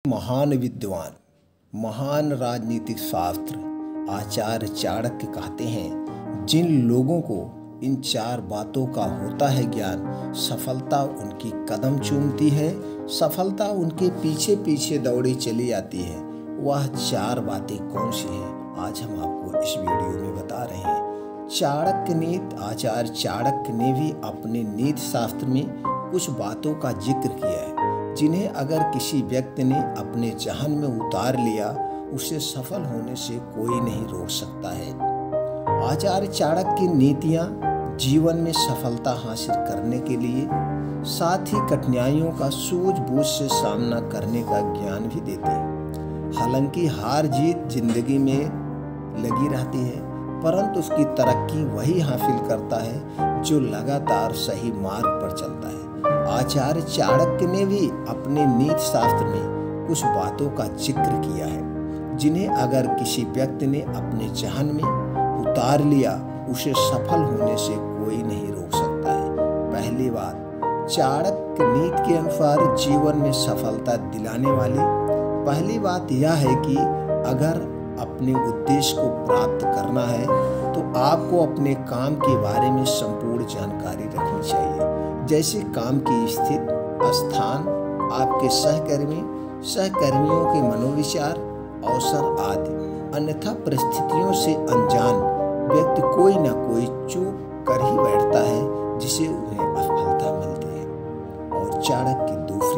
महान विद्वान, महान राजनीतिक शास्त्र आचार्य चाणक्य कहते हैं, जिन लोगों को इन चार बातों का होता है ज्ञान, सफलता उनकी कदम चूमती है, सफलता उनके पीछे पीछे दौड़ी चली आती है। वह चार बातें कौन सी हैं, आज हम आपको इस वीडियो में बता रहे हैं। चाणक्य नीति, आचार्य चाणक्य ने भी अपने नीति शास्त्र में कुछ बातों का जिक्र किया है, जिन्हें अगर किसी व्यक्ति ने अपने जहन में उतार लिया, उसे सफल होने से कोई नहीं रोक सकता है। आचार्य चाणक्य की नीतियाँ जीवन में सफलता हासिल करने के लिए साथ ही कठिनाइयों का सूझबूझ से सामना करने का ज्ञान भी देते हैं। हालांकि हार जीत जिंदगी में लगी रहती है, परंतु उसकी तरक्की वही हासिल करता है जो लगातार सही मार्ग पर चलता है। आचार्य चाणक्य ने भी अपने नीति शास्त्र में कुछ बातों का जिक्र किया है, जिन्हें अगर किसी व्यक्ति ने अपने जहन में उतार लिया, उसे सफल होने से कोई नहीं रोक सकता है। पहली बात, चाणक्य नीति के अनुसार जीवन में सफलता दिलाने वाली पहली बात यह है कि अगर अपने उद्देश्य को प्राप्त करना है तो आपको अपने काम के बारे में संपूर्ण जानकारी रखनी चाहिए, जैसे काम की स्थिति, स्थान, आपके सहकर्मियों के मनोविचार, अवसर आदि। अन्यथा परिस्थितियों से अनजान व्यक्ति कोई न कोई चूक कर ही बैठता है, जिसे उन्हें असफलता मिलती है। और चाणक्य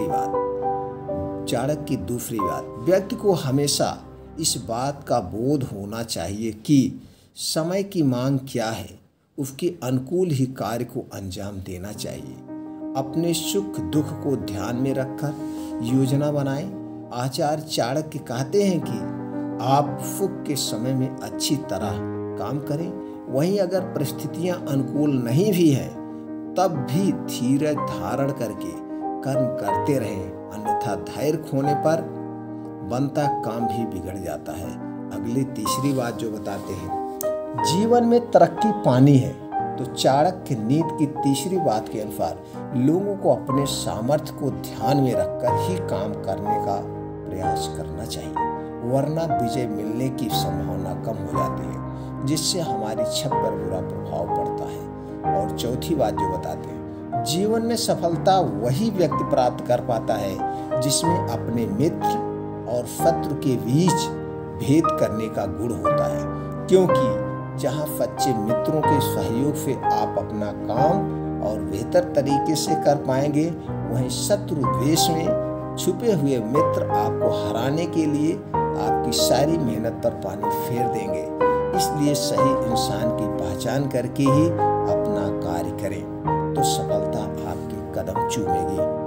की दूसरी बात, व्यक्ति को हमेशा इस बात का बोध होना चाहिए कि समय की मांग क्या है, उसके अनुकूल ही कार्य को अंजाम देना चाहिए। अपने सुख दुख को ध्यान में रखकर योजना बनाएं। आचार्य चाणक्य कहते हैं कि आप सुख के समय में अच्छी तरह काम करें, वहीं अगर परिस्थितियां अनुकूल नहीं भी हैं, तब भी धीरज धारण करके कर्म करते रहें, अन्यथा धैर्य खोने पर बनता काम भी बिगड़ जाता है। अगली तीसरी बात जो बताते हैं, जीवन में तरक्की पानी है, तो चाणक्य नीति की तीसरी बात के अनुसार लोगों को अपने सामर्थ्य को ध्यान में रखकर ही काम करने का प्रयास करना चाहिए, वरना विजय मिलने की संभावना कम हो जाती है, जिससे हमारी छत पर बुरा प्रभाव पड़ता है। और चौथी बात जो बताते हैं, जीवन में सफलता वही व्यक्ति प्राप्त कर पाता है जिसमें अपने मित्र और शत्रु के बीच भेद करने का गुण होता है, क्योंकि जहां सच्चे मित्रों के सहयोग से आप अपना काम और बेहतर तरीके से कर पाएंगे, वहीं शत्रु द्वेष में छुपे हुए मित्र आपको हराने के लिए आपकी सारी मेहनत पर पानी फेर देंगे। इसलिए सही इंसान की पहचान करके ही अपना कार्य करें, तो सफलता आपके कदम चूमेगी।